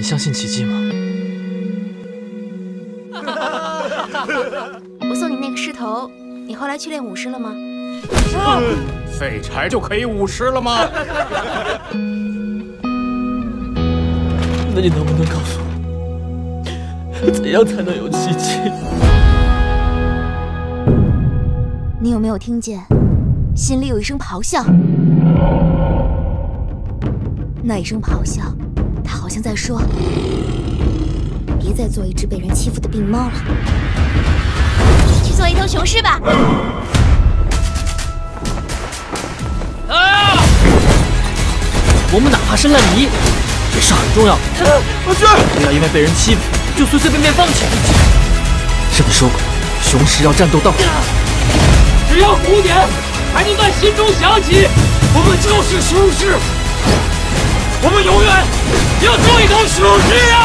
你相信奇迹吗？ 我送你那个狮头，你后来去练武师了吗？ 废柴就可以武师了吗？ 那你能不能告诉我，怎样才能有奇迹？ 你有没有听见，心里有一声咆哮？那一声咆哮，它好像在说：别再做一只被人欺负的病猫了，去做一头雄狮吧。 啊！我们哪怕是烂泥，也是很重要的。我去！不要因为被人欺负就随随便便放弃自己。是你说过，雄狮要战斗到底。只要鼓点还能在心中响起，我们就是雄狮。我们永远要做一头雄狮啊！